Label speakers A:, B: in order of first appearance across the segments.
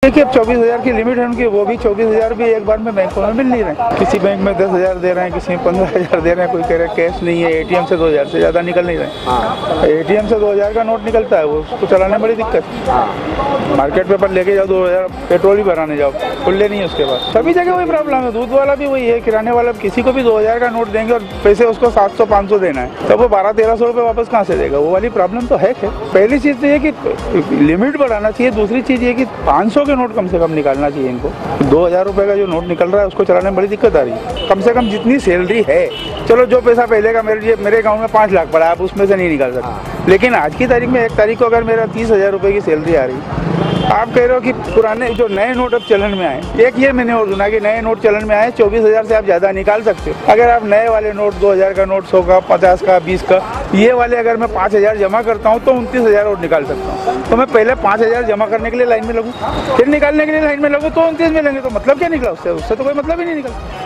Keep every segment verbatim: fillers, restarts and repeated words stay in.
A: देखिए अब चौबीस हजार की लिमिट है उनकी, वो भी चौबीस हजार भी एक बार में बैंकों में मिल नहीं रहे। किसी बैंक में दस हजार दे रहे हैं, किसी में पंद्रह हजार दे रहे हैं, कोई कह रहे हैं कैश नहीं है, एटीएम से दो हजार से ज्यादा निकल नहीं रहे। एटीएम से दो हजार का नोट निकलता है, वो उसको चलाने में बड़ी दिक्कत है। मार्केट पेपर लेके जाओ दो हजार, पेट्रोल भी भराने जाओ, खुले नहीं है उसके बाद। सभी जगह वही प्रॉब्लम है, दूध वाला भी वही है, किराने वाला, किसी को भी दो हजार का नोट देंगे और पैसे उसको सात सौ पाँच सौ देना है, तो वो बारह तेरह सौ रुपये वापस कहाँ से देगा? वो वाली प्रॉब्लम तो है। पहली चीज़ तो ये कि लिमिट बढ़ाना चाहिए, दूसरी चीज़ ये कि पाँच सौ के नोट कम से कम निकालना चाहिए इनको। दो हजार रुपये का जो नोट निकल रहा है उसको चलाने में बड़ी दिक्कत आ रही है। कम से कम जितनी सैलरी है, चलो जो पैसा पहले का मेरे मेरे अकाउंट में पाँच लाख पड़ा, आप उसमें से नहीं निकाल सकते, लेकिन आज की तारीख में एक तारीख को अगर मेरा तीस हजार रुपये की सैलरी आ रही, आप कह रहे हो कि पुराने जो नए नोट अब चलन में आए, एक ये मैंने और सुना कि नए नोट चलन में आए, चौबीस हजार से आप ज़्यादा निकाल सकते हो। अगर आप नए वाले नोट दो हजार का नोट, सौ का, पचास का, बीस का, ये वाले अगर मैं पाँच हजार जमा करता हूँ तो उनतीस हजार और निकाल सकता हूँ। तो मैं पहले पाँच हजार जमा करने के लिए लाइन में लगूँ, फिर निकालने के लिए लाइन में लगूँ, तो उनतीस मिलेंगे, तो मतलब क्या निकला उससे? उससे तो कोई मतलब ही नहीं निकला।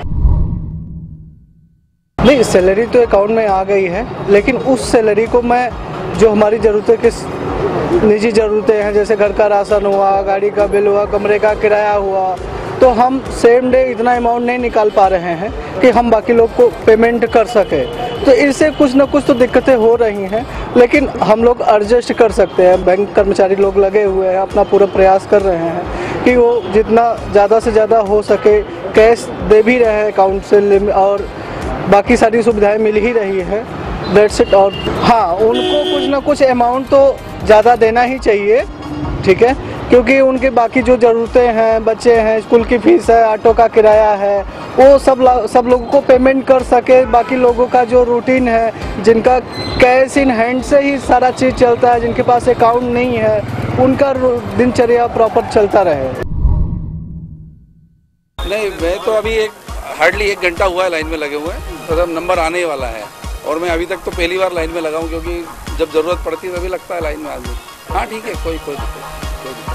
B: नहीं, सैलरी तो अकाउंट में आ गई है, लेकिन उस सैलरी को मैं जो हमारी ज़रूरतें के निजी ज़रूरतें हैं, जैसे घर का राशन हुआ, गाड़ी का बिल हुआ, कमरे का किराया हुआ, तो हम सेम डे इतना अमाउंट नहीं निकाल पा रहे हैं कि हम बाकी लोग को पेमेंट कर सके। तो इससे कुछ ना कुछ तो दिक्कतें हो रही हैं, लेकिन हम लोग एडजस्ट कर सकते हैं। बैंक कर्मचारी लोग लगे हुए हैं, अपना पूरा प्रयास कर रहे हैं कि वो जितना ज़्यादा से ज़्यादा हो सके कैश दे भी रहे हैं अकाउंट से, और बाकी सारी सुविधाएं मिल ही रही है। That's it. और हाँ, उनको कुछ ना कुछ अमाउंट तो ज़्यादा देना ही चाहिए, ठीक है, क्योंकि उनके बाकी जो ज़रूरतें हैं, बच्चे हैं, स्कूल की फीस है, ऑटो का किराया है, वो सब सब लोगों को पेमेंट कर सके। बाकी लोगों का जो रूटीन है, जिनका कैश इन हैंड से ही सारा चीज़ चलता है, जिनके पास अकाउंट नहीं है, उनका दिनचर्या प्रॉपर चलता रहे।
C: नहीं, मैं तो अभी एक हार्डली एक घंटा हुआ है लाइन में लगे हुए हैं, तो अब नंबर आने ही वाला है, और मैं अभी तक तो पहली बार लाइन में लगा हूँ, क्योंकि जब ज़रूरत पड़ती है तभी लगता है लाइन में आदमी। हाँ ठीक है, कोई कोई दिक्कत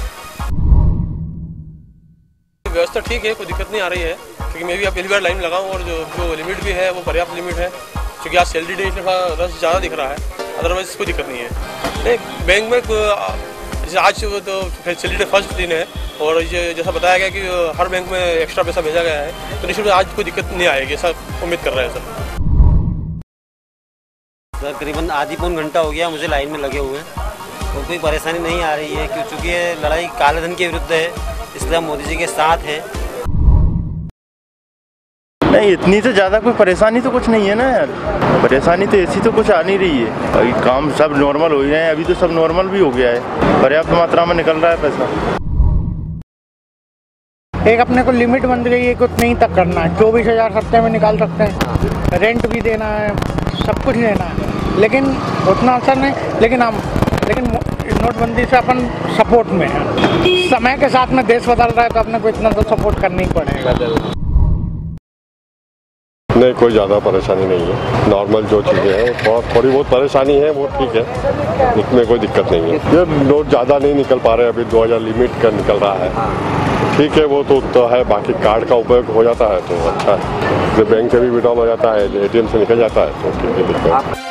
D: व्यवस्था ठीक है, कोई दिक्कत नहीं आ रही है, क्योंकि मैं भी अब पहली बार लाइन में लगा हूँ, और जो जो लिमिट भी है वो पर्याप्त लिमिट है, क्योंकि आज सैलरी डे रश ज़्यादा दिख रहा है, अदरवाइज कोई दिक्कत नहीं है। नहीं, बैंक में जैसे आज तो सैलरी डे फर्स्ट दिन है, और ये जैसा बताया गया कि हर बैंक में एक्स्ट्रा पैसा भेजा गया है, तो निश्चित आज कोई दिक्कत नहीं आएगी, ऐसा उम्मीद कर रहे हैं सर।
E: सर करीबन आधी पौन घंटा हो गया मुझे लाइन में लगे हुए हैं, तो कोई परेशानी नहीं आ रही है, क्योंकि ये लड़ाई काले धन के विरुद्ध है, इसलिए हम मोदी जी के साथ हैं।
F: नहीं, इतनी तो ज़्यादा कोई परेशानी तो कुछ नहीं है ना यार, परेशानी तो ऐसी तो कुछ आ नहीं रही है, भाई काम सब नॉर्मल हो गए हैं, अभी तो सब नॉर्मल भी हो गया है, पर्याप्त मात्रा में निकल रहा है पैसा।
G: एक अपने को लिमिट बन गई है, कुछ नहीं तक करना है, चौबीस हजार हफ्ते में निकाल सकते हैं, रेंट भी देना है, सब कुछ लेना है, लेकिन उतना असर नहीं। लेकिन हम लेकिन नोटबंदी से अपन सपोर्ट में है, समय के साथ में देश बदल रहा है, तो अपने को इतना तो सपोर्ट करना ही पड़ेगा।
H: नहीं, कोई ज़्यादा परेशानी नहीं है, नॉर्मल जो चीज़ें हैं और थोड़ी बहुत परेशानी है वो ठीक है, उसमें कोई दिक्कत नहीं है। ये नोट ज़्यादा नहीं निकल पा रहे, अभी दो हज़ार लिमिट का निकल रहा है, ठीक है, वो तो, तो है, बाकी कार्ड का उपयोग हो जाता है तो अच्छा है, बैंक से भी विड्रॉल हो जाता है, एटीएम से निकल जाता है, तो ठीक है।